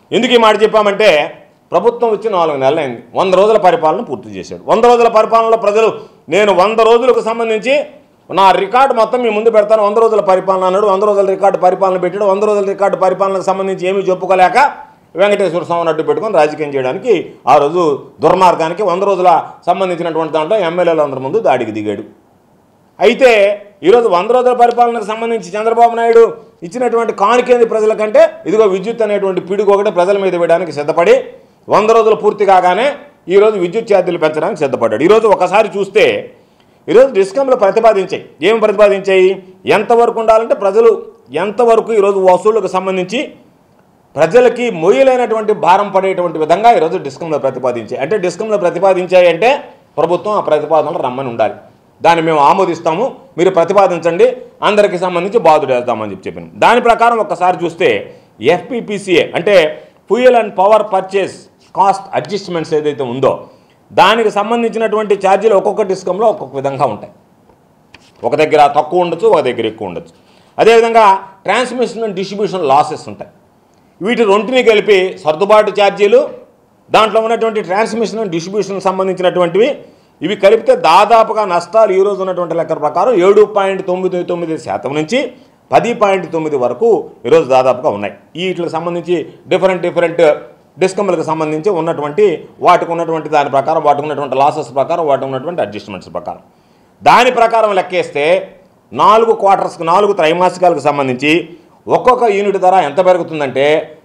ఎందుకు ఈ మాట చెప్పామంటే ప్రభుత్వం వచ్చి 4 నెలలు అయింది, 100 రోజుల పరిపాలన పూర్తి చేశాడు. 100 రోజుల పరిపాలనలో ప్రజలు నేను 100 రోజులకు సంబంధించి నా రికార్డు మొత్తం మీ ముందు పెడతాను, 100 రోజుల పరిపాలన అన్నాడు. 100 రోజుల రికార్డు పరిపాలన పెట్టాడు. 100 రోజుల రికార్డు పరిపాలనకు సంబంధించి ఏమీ చెప్పుకోలేక వెంకటేశ్వర స్వామిని అడ్డు పెట్టుకొని రాజకీయం చేయడానికి ఆ రోజు దుర్మార్గానికి 100 రోజుల సంబంధించినటువంటి దాంట్లో ఎమ్మెల్యేలు అందరి ముందు దాడికి దిగాడు. అయితే ఈరోజు 100 రోజుల పరిపాలనకు సంబంధించి చంద్రబాబు నాయుడు ఇచ్చినటువంటి కానుకేంది ప్రజలకంటే ఇదిగో విద్యుత్ అనేటువంటి పిడుగు ఒకటి ప్రజల మీద వేయడానికి సిద్ధపడి 100 రోజులు పూర్తి కాగానే ఈరోజు విద్యుత్ ఛార్జీలు పెంచడానికి సిద్ధపడ్డాడు. ఈరోజు ఒకసారి చూస్తే ఈరోజు డిస్కంలు ప్రతిపాదించాయి. ఏమి ప్రతిపాదించాయి? ఎంతవరకు ఉండాలంటే ప్రజలు ఎంతవరకు ఈరోజు వసూళ్లకు సంబంధించి ప్రజలకి మొయ్యలేనటువంటి భారం పడేటువంటి విధంగా ఈరోజు డిస్కంలో ప్రతిపాదించాయి. అంటే డిస్కంలో ప్రతిపాదించాయి అంటే ప్రభుత్వం ఆ ప్రతిపాదనలు రమ్మని ఉండాలి. దాన్ని మేము ఆమోదిస్తాము, మీరు ప్రతిపాదించండి, అందరికీ సంబంధించి బాధుడు వేస్తామని చెప్పాను. దాని ప్రకారం ఒక్కసారి చూస్తే ఎఫ్పిపిసిఏ అంటే fuel and power purchase cost adjustments ఏదైతే ఉందో దానికి సంబంధించినటువంటి ఛార్జీలు ఒక్కొక్క డిస్కంలో ఒక్కొక్క విధంగా ఉంటాయి. ఒక దగ్గర తక్కువ ఉండొచ్చు, ఒక దగ్గర ఎక్కువ ఉండొచ్చు. అదేవిధంగా ట్రాన్స్మిషన్ అండ్ డిస్ట్రిబ్యూషన్ లాసెస్ ఉంటాయి. వీటి రెంటిని కలిపి సర్దుబాటు ఛార్జీలు, దాంట్లో ఉన్నటువంటి ట్రాన్స్మిషన్ అండ్ డిస్ట్రిబ్యూషన్కి సంబంధించినటువంటివి ఇవి కలిపితే దాదాపుగా నష్టాలు ఈరోజు ఉన్నటువంటి లెక్కల ప్రకారం 7.99% నుంచి 10.9 వరకు ఈరోజు దాదాపుగా ఉన్నాయి. వీటికి సంబంధించి డిఫరెంట్ డిస్కంలకు సంబంధించి ఉన్నటువంటి వాటికి ఉన్నటువంటి దాని ప్రకారం, వాటికి ఉన్నటువంటి లాసెస్ ప్రకారం, వాటికి ఉన్నటువంటి అడ్జస్ట్మెంట్స్ ప్రకారం దాని ప్రకారం లెక్కేస్తే 4 క్వార్టర్స్కి 4 త్రైమాసికాలకు సంబంధించి ఒక్కొక్క యూనిట్ ధర ఎంత పెరుగుతుందంటే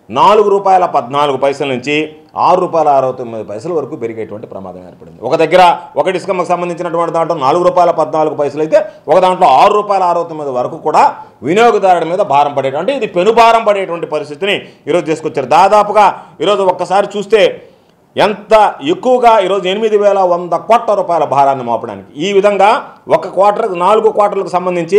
₹4.14 నుంచి ₹6.69 వరకు పెరిగేటువంటి ప్రమాదం ఏర్పడింది. ఒక దగ్గర ఒక డిస్కంకి సంబంధించినటువంటి దాంట్లో ₹4.14 అయితే ఒక దాంట్లో ₹6.69 వరకు కూడా వినియోగదారుడి మీద భారం పడేటువంటి ఇది పెనుభారం పడేటువంటి పరిస్థితిని ఈరోజు తీసుకొచ్చారు. దాదాపుగా ఈరోజు ఒక్కసారి చూస్తే ఎంత ఎక్కువగా ఈరోజు 8,100 కోట్ల రూపాయల భారాన్ని మోపడానికి ఈ విధంగా ఒక క్వార్టర్కి 4 క్వార్టర్లకు సంబంధించి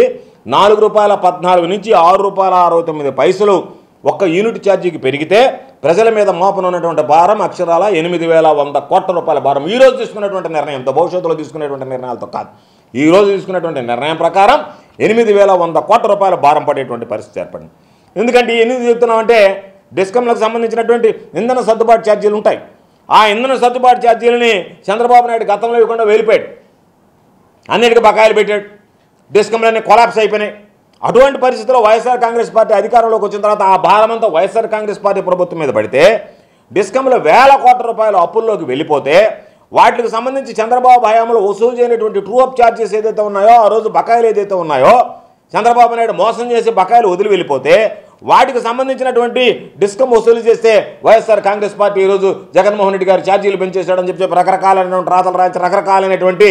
₹4.14 నుంచి ₹6.69 ఒక్క యూనిట్ ఛార్జీకి పెరిగితే ప్రజల మీద మోపనున్నటువంటి భారం అక్షరాల 8,100 కోట్ల రూపాయల భారం. ఈరోజు తీసుకున్నటువంటి నిర్ణయంతో, భవిష్యత్తులో తీసుకునేటువంటి నిర్ణయాలతో కాదు, ఈరోజు తీసుకున్నటువంటి నిర్ణయం ప్రకారం 8,100 కోట్ల రూపాయల భారం పడేటువంటి పరిస్థితి ఏర్పడింది. ఎందుకంటే ఎందుకు చెప్తున్నామంటే డిస్కంలకు సంబంధించినటువంటి ఇంధన సర్దుబాటు ఛార్జీలు ఉంటాయి. ఆ ఇంధన సర్దుబాటు ఛార్జీలని చంద్రబాబు నాయుడు గతంలో ఇవ్వకుండా వెళ్ళిపోయాడు, అన్నిటికీ బకాయిలు పెట్టాడు, డిస్కంలన్నీ కొలాప్స్ అయిపోయినాయి. అటువంటి పరిస్థితుల్లో వైఎస్ఆర్ కాంగ్రెస్ పార్టీ అధికారంలోకి వచ్చిన తర్వాత ఆ భారమంతా వైఎస్ఆర్ కాంగ్రెస్ పార్టీ ప్రభుత్వం మీద పడితే డిస్కంలో వేల కోట్ల రూపాయల అప్పుల్లోకి వెళ్ళిపోతే వాటికి సంబంధించి చంద్రబాబు హయాంలో వసూలు చేయనటువంటి ట్రూ అప్ ఛార్జెస్ ఏదైతే ఉన్నాయో, ఆ రోజు బకాయిలు ఏదైతే ఉన్నాయో చంద్రబాబు నాయుడు మోసం చేసి బకాయిలు వదిలి వెళ్ళిపోతే వాటికి సంబంధించినటువంటి డిస్కమ్ వసూలు చేస్తే వైఎస్ఆర్ కాంగ్రెస్ పార్టీ ఈరోజు జగన్మోహన్ రెడ్డి గారు ఛార్జీలు పెంచేశాడని చెప్పి రకరకాలైనటువంటి రాతలు రాయించి రకరకాలైనటువంటి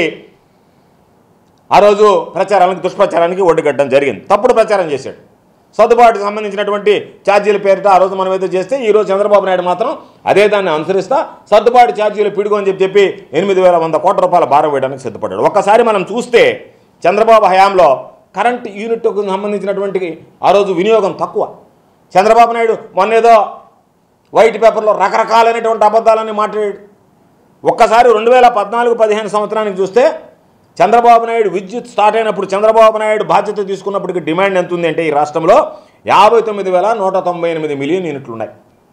ఆ రోజు ప్రచారానికి దుష్ప్రచారానికి ఒడ్డుగట్టడం జరిగింది. తప్పుడు ప్రచారం చేశాడు. సర్దుబాటుకు సంబంధించినటువంటి ఛార్జీల పేరిట ఆ రోజు మనం ఏదో చేస్తే ఈరోజు చంద్రబాబు నాయుడు మాత్రం అదే దాన్ని అనుసరిస్తా సర్దుబాటు ఛార్జీలు పిడుగు అని చెప్పి 8,100 కోట్ల రూపాయల భారం వేయడానికి సిద్ధపడ్డాడు. ఒక్కసారి మనం చూస్తే చంద్రబాబు హయాంలో కరెంట్ యూనిట్కు సంబంధించినటువంటి ఆ రోజు వినియోగం తక్కువ. చంద్రబాబు నాయుడు మొన్నేదో వైట్ పేపర్లో రకరకాలైనటువంటి అబద్ధాలన్నీ మాట్లాడాడు. ఒక్కసారి 2014-15 సంవత్సరానికి చూస్తే చంద్రబాబు నాయుడు విద్యుత్ స్టార్ట్ అయినప్పుడు చంద్రబాబు నాయుడు బాధ్యత తీసుకున్నప్పటికీ డిమాండ్ ఎంత ఉంది అంటే ఈ రాష్ట్రంలో 59,198 మిలియన్ యూనిట్లు ఉన్నాయి.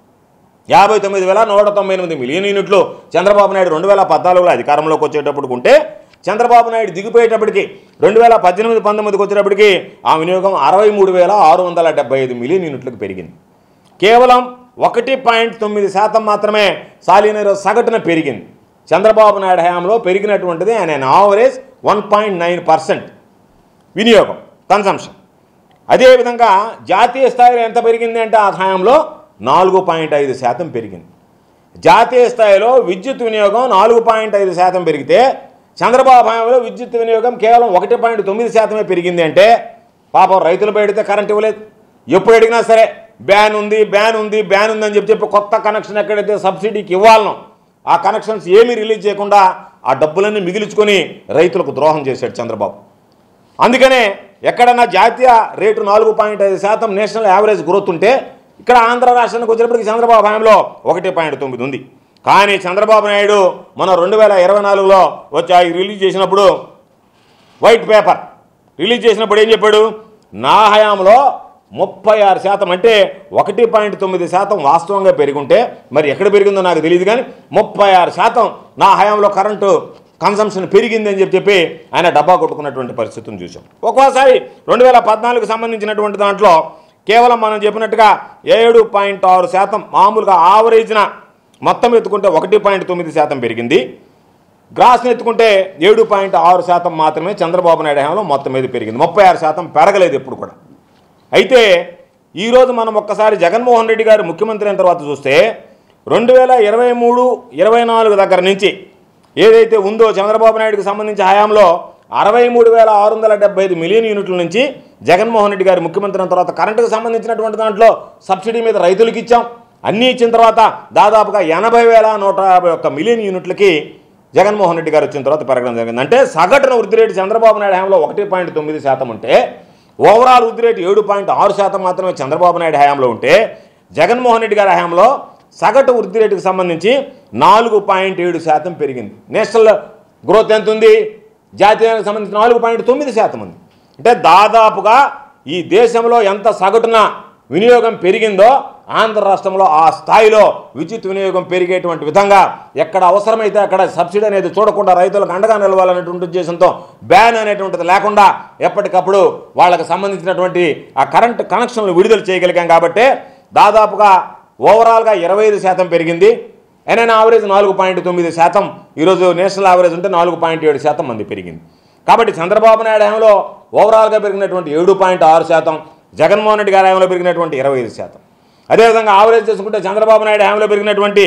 59,198 మిలియన్ యూనిట్లు చంద్రబాబు నాయుడు 2014లో అధికారంలోకి వచ్చేటప్పుడు ఉంటే చంద్రబాబు నాయుడు దిగిపోయేటప్పటికి 2018-19కి వచ్చేటప్పటికి ఆ వినియోగం 63,675 మిలియన్ యూనిట్లకు పెరిగింది. కేవలం 1.9% మాత్రమే సాలీనర్ సగటున పెరిగింది. చంద్రబాబు నాయుడు హయాంలో పెరిగినటువంటిది ఆయన ఆవరేజ్ 1.9% వినియోగం కన్సంప్షన్. అదేవిధంగా జాతీయ స్థాయిలో ఎంత పెరిగింది అంటే ఆ హయాంలో 4.5% పెరిగింది. జాతీయ స్థాయిలో విద్యుత్ వినియోగం 4.5% పెరిగితే చంద్రబాబు హయాంలో విద్యుత్ వినియోగం కేవలం 1.9% పెరిగింది. అంటే పాపం రైతులు పెడితే కరెంట్ ఇవ్వలేదు. ఎప్పుడు అడిగినా సరే బ్యాన్ ఉంది అని చెప్పి కొత్త కనెక్షన్ ఎక్కడైతే సబ్సిడీకి ఇవ్వాలనో ఆ కనెక్షన్స్ ఏమీ రిలీజ్ చేయకుండా ఆ డబ్బులన్నీ మిగిల్చుకొని రైతులకు ద్రోహం చేశాడు చంద్రబాబు. అందుకనే ఎక్కడన్నా జాతీయ రేటు 4.5% నేషనల్ యావరేజ్ గ్రోత్ ఉంటే ఇక్కడ ఆంధ్ర రాష్ట్రానికి వచ్చేటప్పటికి చంద్రబాబు హయాంలో 1.9 ఉంది. కానీ చంద్రబాబు నాయుడు మన 2024లో వచ్చి రిలీజ్ చేసినప్పుడు వైట్ పేపర్ రిలీజ్ చేసినప్పుడు ఏం చెప్పాడు? నా హయాంలో 36% అంటే 1.9% వాస్తవంగా పెరుగుంటే మరి ఎక్కడ పెరిగిందో నాకు తెలియదు, కానీ 36% నా హయాంలో కరెంటు కన్సంప్షన్ పెరిగిందని చెప్పి ఆయన డబ్బా కొట్టుకున్నటువంటి పరిస్థితిని చూసాం. ఒక్కోసారి 2014కు సంబంధించినటువంటి దాంట్లో కేవలం మనం చెప్పినట్టుగా 7.6% మామూలుగా ఆవరేజ్న మొత్తం ఎత్తుకుంటే 1.9% పెరిగింది. గ్రాస్ని ఎత్తుకుంటే 7.6% మాత్రమే చంద్రబాబు నాయుడు హయాంలో మొత్తం మీద పెరిగింది. 36% పెరగలేదు ఎప్పుడు కూడా. అయితే ఈరోజు మనం ఒక్కసారి జగన్మోహన్ రెడ్డి గారు ముఖ్యమంత్రి అయిన తర్వాత చూస్తే 2023-24 దగ్గర నుంచి ఏదైతే ఉందో చంద్రబాబు నాయుడుకి సంబంధించి హయాంలో 63,675 మిలియన్ యూనిట్ల నుంచి జగన్మోహన్ రెడ్డి గారు ముఖ్యమంత్రి అయిన తర్వాత కరెంటుకు సంబంధించినటువంటి దాంట్లో సబ్సిడీ మీద రైతులకు ఇచ్చాం. అన్నీ ఇచ్చిన తర్వాత దాదాపుగా 80,151 మిలియన్ యూనిట్లకి జగన్మోహన్ రెడ్డి గారు వచ్చిన తర్వాత పెరగడం జరిగింది. అంటే సగటున వృద్ధి రేటు చంద్రబాబు నాయుడు హయాంలో 1.9% ఉంటే ఓవరాల్ వృద్ధి రేటు 7.6% మాత్రమే చంద్రబాబు నాయుడు హయాంలో ఉంటే జగన్మోహన్ రెడ్డి గారి హయాంలో సగటు వృద్ధి రేటుకు సంబంధించి 4.7% పెరిగింది. నేషనల్ గ్రోత్ ఎంత ఉంది? జాతీయానికి సంబంధించి 4.9% ఉంది. అంటే దాదాపుగా ఈ దేశంలో ఎంత సగటున వినియోగం పెరిగిందో ఆంధ్ర రాష్ట్రంలో ఆ స్థాయిలో విద్యుత్ వినియోగం పెరిగేటువంటి విధంగా ఎక్కడ అవసరమైతే అక్కడ సబ్సిడీ అనేది చూడకుండా రైతులకు అండగా నిలవాలనేటువంటి ఉద్దేశంతో బ్యాన్ అనేటువంటిది లేకుండా ఎప్పటికప్పుడు వాళ్ళకి సంబంధించినటువంటి ఆ కరెంటు కనెక్షన్లు విడుదల చేయగలిగాం. కాబట్టి దాదాపుగా ఓవరాల్గా 25% పెరిగింది. ఎన్ఎన్ యావరేజ్ 4.9%, ఈరోజు నేషనల్ యావరేజ్ ఉంటే 4.7% మంది పెరిగింది. కాబట్టి చంద్రబాబు నాయుడు హయాంలో ఓవరాల్గా పెరిగినటువంటి 7.6%, జగన్మోహన్ రెడ్డి గారి హయాంలో పెరిగినటువంటి 25%. అదేవిధంగా యావరేజ్ చేసుకుంటే చంద్రబాబు నాయుడు హయాంలో పెరిగినటువంటి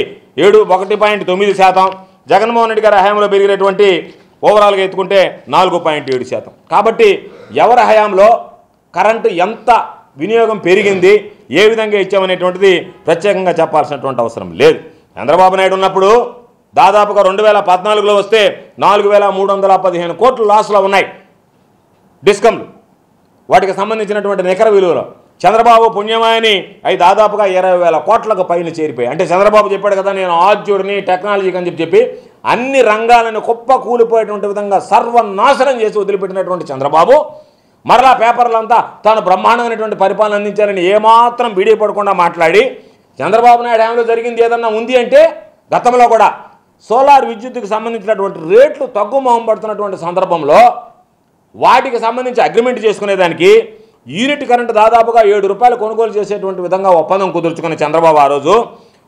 1.9%, జగన్మోహన్ రెడ్డి గారి హయాంలో పెరిగినటువంటి ఓవరాల్గా ఎత్తుకుంటే 4.7%. కాబట్టి ఎవరి హయాంలో కరెంటు ఎంత వినియోగం పెరిగింది, ఏ విధంగా ఇచ్చామనేటువంటిది ప్రత్యేకంగా చెప్పాల్సినటువంటి అవసరం లేదు. చంద్రబాబు నాయుడు ఉన్నప్పుడు దాదాపుగా 2014లో వస్తే 4,315 కోట్లు లాస్లో ఉన్నాయి డిస్కంలు, వాటికి సంబంధించినటువంటి నికర విలువలో. చంద్రబాబు పుణ్యమాయని అవి దాదాపుగా 20,000 కోట్లకు పైన చేరిపోయాయి. అంటే చంద్రబాబు చెప్పాడు కదా, నేను ఆద్యుడిని టెక్నాలజీకి అని చెప్పి అన్ని రంగాలను కుప్ప కూలిపోయేటువంటి విధంగా సర్వనాశనం చేసి వదిలిపెట్టినటువంటి చంద్రబాబు మరలా పేపర్లంతా తాను బ్రహ్మాండమైనటువంటి పరిపాలన అందించారని ఏమాత్రం బీడీపడకుండా మాట్లాడి చంద్రబాబు నాయుడు హయాంలో జరిగింది ఏదన్నా ఉంది అంటే గతంలో కూడా సోలార్ విద్యుత్తుకు సంబంధించినటువంటి రేట్లు తగ్గుముఖం పడుతున్నటువంటి సందర్భంలో వాటికి సంబంధించి అగ్రిమెంట్ చేసుకునేదానికి యూనిట్ కరెంటు దాదాపుగా 7 రూపాయలు కొనుగోలు చేసేటువంటి విధంగా ఒప్పందం కుదుర్చుకున్న చంద్రబాబు ఆ రోజు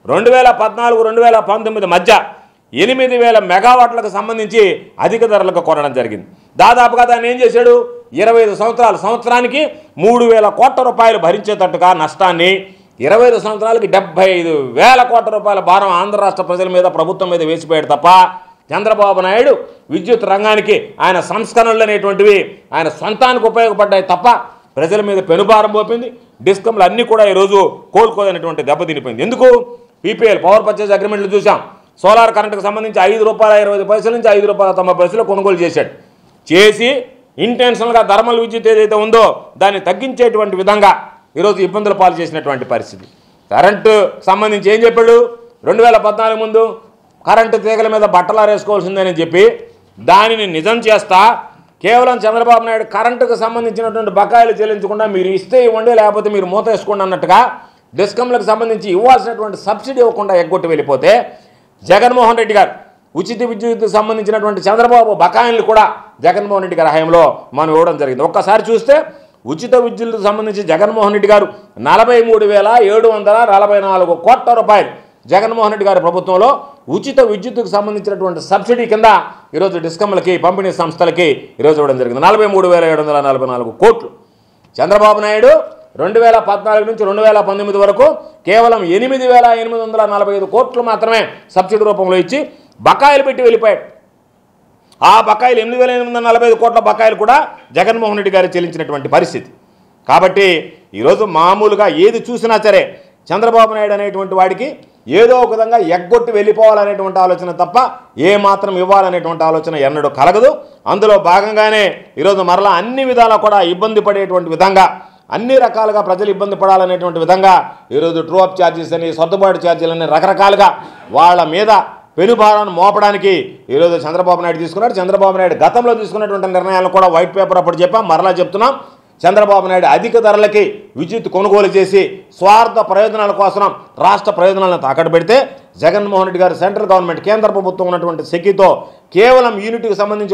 2014-2019 మధ్య 8,000 మెగావాట్లకు సంబంధించి అధిక ధరలకు కొనడం జరిగింది. దాదాపుగా దాన్ని ఏం చేశాడు, 25 సంవత్సరాలు, సంవత్సరానికి 3,000 కోట్ల రూపాయలు భరించేటట్టుగా నష్టాన్ని 25 సంవత్సరాలకి 75,000 కోట్ల రూపాయల భారం ఆంధ్ర రాష్ట్ర ప్రజల మీద, ప్రభుత్వం మీద వేసిపోయాడు తప్ప చంద్రబాబు నాయుడు విద్యుత్ రంగానికి ఆయన సంస్కరణలు అనేటువంటివి ఆయన సొంతానికి ఉపయోగపడ్డాయి తప్ప ప్రజల మీద పెనుభారం మోపింది. డిస్కంలు అన్నీ కూడా ఈరోజు కోలుకోదనేటువంటి దెబ్బతినిపోయింది. ఎందుకు? పీపీఎల్ పవర్ పర్చేజ్ అగ్రిమెంట్లు చూసాం. సోలార్ కరెంటుకు సంబంధించి ₹5.25 నుంచి ₹5.90 కొనుగోలు చేసి ఇంటెన్షనల్గా థర్మల్ విద్యుత్ ఏదైతే ఉందో దాన్ని తగ్గించేటువంటి విధంగా ఈరోజు ఇబ్బందుల పాలు చేసినటువంటి పరిస్థితి. కరెంటు సంబంధించి ఏం చెప్పాడు, 2014 ముందు కరెంటు తీగల మీద బట్టలారేసుకోవాల్సిందని చెప్పి దానిని నిజం చేస్తా కేవలం చంద్రబాబు నాయుడు కరెంటుకు సంబంధించినటువంటి బకాయిలు చెల్లించకుండా మీరు ఇస్తే ఇవ్వండి లేకపోతే మీరు మూత వేసుకోండి అన్నట్టుగా డిస్కంలకు సంబంధించి ఇవ్వాల్సినటువంటి సబ్సిడీ ఇవ్వకుండా ఎగ్గొట్టి వెళ్ళిపోతే జగన్మోహన్ రెడ్డి గారు ఉచిత విద్యుత్కు సంబంధించినటువంటి చంద్రబాబు బకాయిలు కూడా జగన్మోహన్ రెడ్డి గారి హయాంలో మనం ఇవ్వడం జరిగింది. ఒక్కసారి చూస్తే ఉచిత విద్యుత్కు సంబంధించి జగన్మోహన్ రెడ్డి గారు 43,744 కోట్ల రూపాయలు జగన్మోహన్ రెడ్డి గారి ప్రభుత్వంలో ఉచిత విద్యుత్తుకు సంబంధించినటువంటి సబ్సిడీ కింద ఈరోజు డిస్కంలకి పంపిణీ సంస్థలకి ఈరోజు ఇవ్వడం జరిగింది. 43,744 కోట్లు. చంద్రబాబు నాయుడు 2014 నుంచి 2019 వరకు కేవలం 8,845 కోట్లు మాత్రమే సబ్సిడీ రూపంలో ఇచ్చి బకాయిలు పెట్టి వెళ్ళిపోయాడు. ఆ బకాయిలు 8,845 కోట్ల బకాయిలు కూడా జగన్మోహన్ రెడ్డి గారు చెల్లించినటువంటి పరిస్థితి. కాబట్టి ఈరోజు మామూలుగా ఏది చూసినా సరే చంద్రబాబు నాయుడు అనేటువంటి వాడికి ఏదో ఒక విధంగా ఎగ్గొట్టి వెళ్ళిపోవాలనేటువంటి ఆలోచన తప్ప ఏమాత్రం ఇవ్వాలనేటువంటి ఆలోచన ఎన్నడూ కలగదు. అందులో భాగంగానే ఈరోజు మరలా అన్ని విధాలా కూడా ఇబ్బంది పడేటువంటి విధంగా, అన్ని రకాలుగా ప్రజలు ఇబ్బంది పడాలనేటువంటి విధంగా ఈరోజు ట్రూ అప్ ఛార్జెస్ అని, సర్దుబాటు ఛార్జీలని రకరకాలుగా వాళ్ళ మీద పెనుభారాన్ని మోపడానికి ఈరోజు చంద్రబాబు నాయుడు తీసుకున్నాడు. చంద్రబాబు నాయుడు గతంలో తీసుకున్నటువంటి నిర్ణయాలను కూడా వైట్ పేపర్ అప్పుడు చెప్పాం, మరలా చెప్తున్నాం. చంద్రబాబు నాయుడు అధిక ధరలకి విద్యుత్ కొనుగోలు చేసి స్వార్థ ప్రయోజనాల కోసం రాష్ట్ర ప్రయోజనాలను తాకట్టు పెడితే జగన్మోహన్ రెడ్డి గారు సెంట్రల్ గవర్నమెంట్ కేంద్ర ప్రభుత్వం ఉన్నటువంటి సెక్కితో కేవలం యూనిట్కి సంబంధించి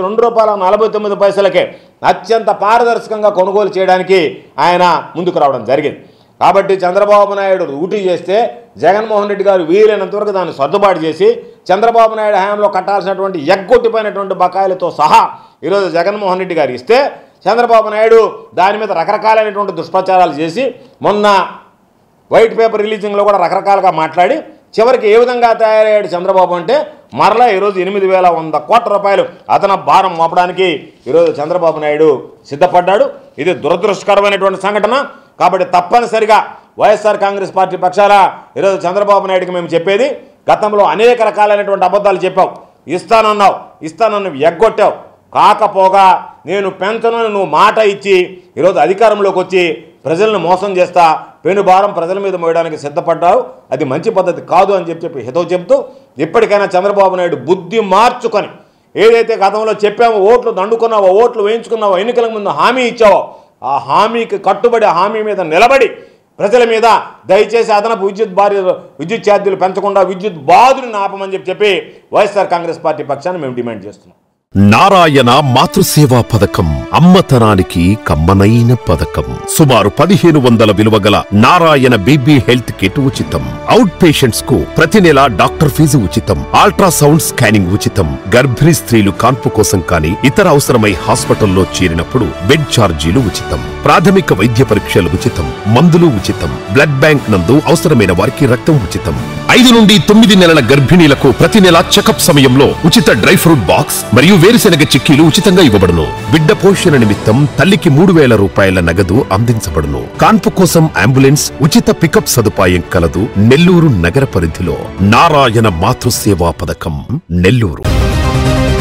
₹2.49 అత్యంత పారదర్శకంగా కొనుగోలు చేయడానికి ఆయన ముందుకు రావడం జరిగింది. కాబట్టి చంద్రబాబు నాయుడు డ్యూటీ చేస్తే జగన్మోహన్ రెడ్డి గారు వీలైనంత వరకు దాన్ని సర్దుబాటు చేసి చంద్రబాబు నాయుడు హయాంలో కట్టాల్సినటువంటి ఎగ్గొట్టిపోయినటువంటి బకాయిలతో సహా ఈరోజు జగన్మోహన్ రెడ్డి గారు ఇస్తే చంద్రబాబు నాయుడు దాని మీద రకరకాలైనటువంటి దుష్ప్రచారాలు చేసి మొన్న వైట్ పేపర్ రిలీజింగ్లో కూడా రకరకాలుగా మాట్లాడి చివరికి ఏ విధంగా తయారయ్యాడు చంద్రబాబు అంటే మరలా ఈరోజు 8,100 కోట్ల రూపాయలు అదన భారం మోపడానికి ఈరోజు చంద్రబాబు నాయుడు సిద్ధపడ్డాడు. ఇది దురదృష్టకరమైనటువంటి సంఘటన. కాబట్టి తప్పనిసరిగా వైఎస్ఆర్ కాంగ్రెస్ పార్టీ పక్షాన ఈరోజు చంద్రబాబు నాయుడుకి మేము చెప్పేది, గతంలో అనేక రకాలైనటువంటి అబద్ధాలు చెప్పావు, ఇస్తానన్ను ఎగ్గొట్టావు, కాకపోగా నేను పెంచనని నువ్వు మాట ఇచ్చి ఈరోజు అధికారంలోకి వచ్చి ప్రజలను మోసం చేస్తా పెనుభారం ప్రజల మీద మోయడానికి సిద్ధపడ్డావు. అది మంచి పద్ధతి కాదు అని చెప్పి హితవు చెబుతూ ఇప్పటికైనా చంద్రబాబు నాయుడు బుద్ధి మార్చుకొని ఏదైతే గతంలో చెప్పామో ఓట్లు దండుకున్నావో, ఓట్లు వేయించుకున్నావో, ఎన్నికల ముందు హామీ ఇచ్చావో ఆ హామీకి కట్టుబడి హామీ మీద నిలబడి ప్రజల మీద దయచేసి అదనపు విద్యుత్ ఛార్జీలు పెంచకుండా విద్యుత్ బాధుని ఆపమని చెప్పి వైఎస్ఆర్ కాంగ్రెస్ పార్టీ పక్షాన్ని మేము డిమాండ్ చేస్తున్నాం. నారాయణ మాతృసేవా పథకం అమ్మతనానికి కమ్మనైన పథకం. సుమారు 1,500 విలువ గల నారాయణ బేబీ హెల్త్ కిట్ ఉచితం. అవుట్ పేషెంట్స్ కు ప్రతి నెల డాక్టర్ ఫీజు ఉచితం. అల్ట్రాసౌండ్ స్కానింగ్ ఉచితం. గర్భిణీ స్త్రీలు కాన్పు కోసం కానీ ఇతర అవసరమై హాస్పిటల్లో చేరినప్పుడు బెడ్ ఛార్జీలు ఉచితం. ప్రాథమిక వైద్య పరీక్షలు ఉచితం. మందులు ఉచితం. బ్లడ్ బ్యాంక్ నందు అవసరమైన వారికి రక్తం ఉచితం. 5 నుండి 9 నెలల గర్భిణీలకు ప్రతి నెల చెకప్ సమయంలో ఉచిత డ్రై ఫ్రూట్ బాక్స్ మరియు వేరుశెనగ చిక్కీలు ఉచితంగా ఇవ్వబడును. బిడ్డ పోషణ నిమిత్తం తల్లికి ₹3,000 నగదు అందించబడును. కాన్పు కోసం అంబులెన్స్ ఉచిత పికప్ సదుపాయం కలదు. నెల్లూరు నగర పరిధిలో నారాయణ మాతృసేవా పథకం, నెల్లూరు.